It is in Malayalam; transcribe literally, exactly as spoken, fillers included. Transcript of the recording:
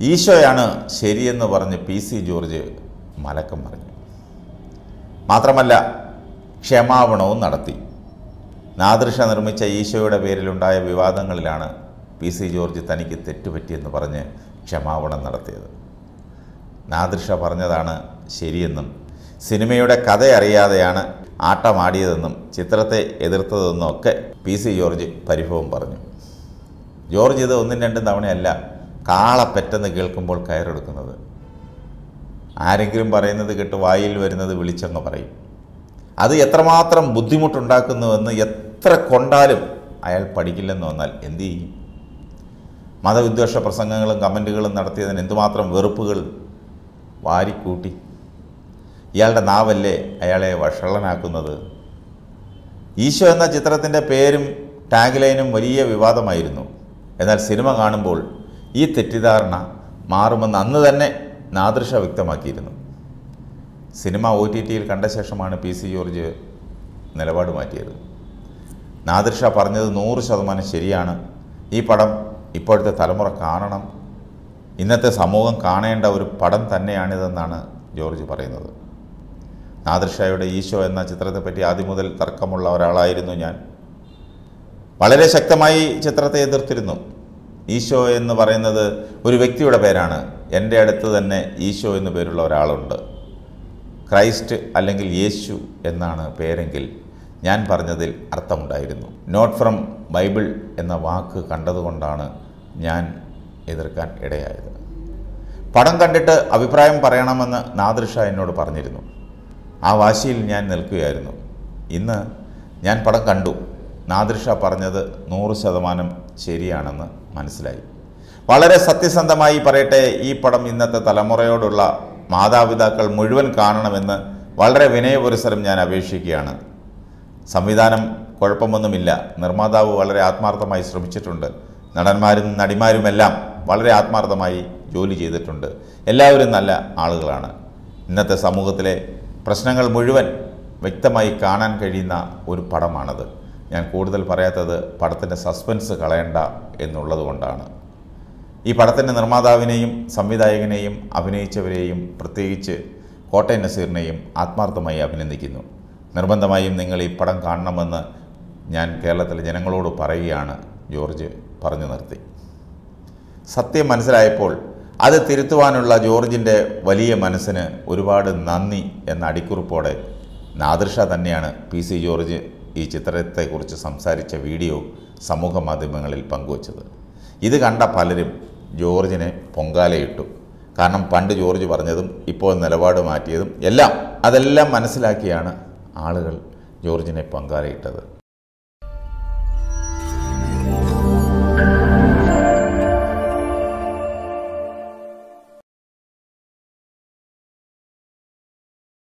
ഈശോയാണ് ശരിയെന്ന് പറഞ്ഞ് പി സി ജോർജ് മലക്കം പറഞ്ഞു. മാത്രമല്ല ക്ഷമാപണവും നടത്തി. നാദൃഷ നിർമ്മിച്ച ഈശോയുടെ പേരിലുണ്ടായ വിവാദങ്ങളിലാണ് പി സി ജോർജ് തനിക്ക് തെറ്റുപറ്റിയെന്ന് പറഞ്ഞ് ക്ഷമാപണം നടത്തിയത്. നാദൃഷ പറഞ്ഞതാണ് ശരിയെന്നും സിനിമയുടെ കഥ അറിയാതെയാണ് ആട്ടമാടിയതെന്നും ചിത്രത്തെ എതിർത്തതെന്നും ഒക്കെ പി സി ജോർജ് പരിഭവം പറഞ്ഞു. ജോർജ് ഇത് ഒന്നും രണ്ടും തവണയല്ല കാളപ്പെറ്റെന്ന് കേൾക്കുമ്പോൾ കയറെടുക്കുന്നത്. ആരെങ്കിലും പറയുന്നത് കേട്ട് വായിൽ വരുന്നത് വിളിച്ചങ്ങ് പറയും. അത് എത്രമാത്രം ബുദ്ധിമുട്ടുണ്ടാക്കുന്നുവെന്ന് എത്ര കൊണ്ടാലും അയാൾ പഠിക്കില്ലെന്ന് വന്നാൽ എന്തു ചെയ്യും? മതവിദ്വേഷ പ്രസംഗങ്ങളും കമൻറ്റുകളും നടത്തിയതിന് എന്തുമാത്രം വെറുപ്പുകൾ വാരിക്കൂട്ടി. ഇയാളുടെ നാവല്ലേ അയാളെ വഷളനാക്കുന്നത്. ഈശോ എന്ന ചിത്രത്തിൻ്റെ പേരും ടാഗ് ലൈനും വലിയ വിവാദമായിരുന്നു. എന്നാൽ സിനിമ കാണുമ്പോൾ ഈ തെറ്റിദ്ധാരണ മാറുമെന്ന് അന്ന് തന്നെ നാദൃഷ വ്യക്തമാക്കിയിരുന്നു. സിനിമ ഒ ടി ടിയിൽ കണ്ട ശേഷമാണ് പി സി ജോർജ് നിലപാട് മാറ്റിയത്. നാദൃഷ പറഞ്ഞത് നൂറ് ശതമാനം ശരിയാണ്. ഈ പടം ഇപ്പോഴത്തെ തലമുറ കാണണം, ഇന്നത്തെ സമൂഹം കാണേണ്ട ഒരു പടം തന്നെയാണിതെന്നാണ് ജോർജ് പറയുന്നത്. നാദൃഷയുടെ ഈശോ എന്ന ചിത്രത്തെപ്പറ്റി ആദ്യം മുതൽ തർക്കമുള്ള ഒരാളായിരുന്നു ഞാൻ. വളരെ ശക്തമായി ചിത്രത്തെ എതിർത്തിരുന്നു. ഈശോ എന്ന് പറയുന്നത് ഒരു വ്യക്തിയുടെ പേരാണ്. എൻ്റെ അടുത്ത് തന്നെ ഈശോ എന്ന് പേരുള്ള ഒരാളുണ്ട്. ക്രൈസ്റ്റ് അല്ലെങ്കിൽ യേശു എന്നാണ് പേരെങ്കിൽ ഞാൻ പറഞ്ഞതിൽ അർത്ഥമുണ്ടായിരുന്നു. നോട്ട് ഫ്രം ബൈബിൾ എന്ന വാക്ക് കണ്ടതുകൊണ്ടാണ് ഞാൻ എതിർക്കാൻ ഇടയായത്. പടം കണ്ടിട്ട് അഭിപ്രായം പറയണമെന്ന് നാദൃഷ എന്നോട് പറഞ്ഞിരുന്നു. ആ വാശിയിൽ ഞാൻ നിൽക്കുകയായിരുന്നു. ഇന്ന് ഞാൻ പടം കണ്ടു. നാദൃഷ പറഞ്ഞത് നൂറ് ശതമാനം ശരിയാണെന്ന് മനസ്സിലായി. വളരെ സത്യസന്ധമായി പറയട്ടെ, ഈ പടം ഇന്നത്തെ തലമുറയോടുള്ള മാതാപിതാക്കൾ മുഴുവൻ കാണണമെന്ന് വളരെ വിനയപുരസരം ഞാൻ അപേക്ഷിക്കുകയാണ്. സംവിധാനം കുഴപ്പമൊന്നുമില്ല. നിർമ്മാതാവ് വളരെ ആത്മാർത്ഥമായി ശ്രമിച്ചിട്ടുണ്ട്. നടന്മാരും നടിമാരുമെല്ലാം വളരെ ആത്മാർത്ഥമായി ജോലി ചെയ്തിട്ടുണ്ട്. എല്ലാവരും നല്ല ആളുകളാണ്. ഇന്നത്തെ സമൂഹത്തിലെ പ്രശ്നങ്ങൾ മുഴുവൻ വ്യക്തമായി കാണാൻ കഴിയുന്ന ഒരു പടമാണത്. ഞാൻ കൂടുതൽ പറയാത്തത് പടത്തിൻ്റെ സസ്പെൻസ് കളയണ്ട എന്നുള്ളത് കൊണ്ടാണ്. ഈ പടത്തിൻ്റെ നിർമ്മാതാവിനെയും സംവിധായകനെയും അഭിനയിച്ചവരെയും പ്രത്യേകിച്ച് കോട്ടയം നസീറിനെയും ആത്മാർത്ഥമായി അഭിനന്ദിക്കുന്നു. നിർബന്ധമായും നിങ്ങൾ ഈ പടം കാണണമെന്ന് ഞാൻ കേരളത്തിലെ ജനങ്ങളോട് പറയുകയാണ്. ജോർജ് പറഞ്ഞു നിർത്തി. സത്യം മനസ്സിലായപ്പോൾ അത് തിരുത്തുവാനുള്ള ജോർജിൻ്റെ വലിയ മനസ്സിന് ഒരുപാട് നന്ദി എന്ന അടിക്കുറിപ്പോടെ നാദൃഷ തന്നെയാണ് പി സി ജോർജ് ഈ ചിത്രത്തെക്കുറിച്ച് സംസാരിച്ച വീഡിയോ സമൂഹ മാധ്യമങ്ങളിൽ പങ്കുവച്ചത്. ഇത് കണ്ട പലരും ജോർജിനെ പൊങ്കാലയിട്ടു. കാരണം പണ്ട് ജോർജ് പറഞ്ഞതും ഇപ്പോൾ നിലപാട് മാറ്റിയതും എല്ലാം അതെല്ലാം മനസ്സിലാക്കിയാണ് ആളുകൾ ജോർജിനെ പൊങ്കാലയിട്ടത്.